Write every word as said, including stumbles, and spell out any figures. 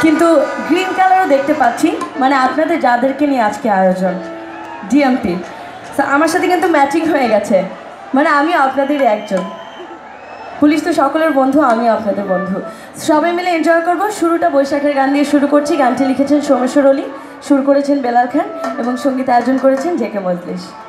কিন্তু গ্রিন কালারও দেখতে পাচ্ছি, মানে আপনাদের যাদেরকে নিয়ে আজকে আয়োজন ডিএমপি, আমার সাথে কিন্তু ম্যাচিং হয়ে গেছে, মানে আমি আপনাদেরই একজন। পুলিশ তো সকলের বন্ধু, আমি আপনাদের বন্ধু। সবাই মিলে এনজয় করব। শুরুটা বৈশাখের গান দিয়ে শুরু করছি। গানটি লিখেছেন সোমেশ্বর অলি, সুর করেছেন বেলাল খান এবং সঙ্গীত আয়োজন করেছেন জে কে মজলিস।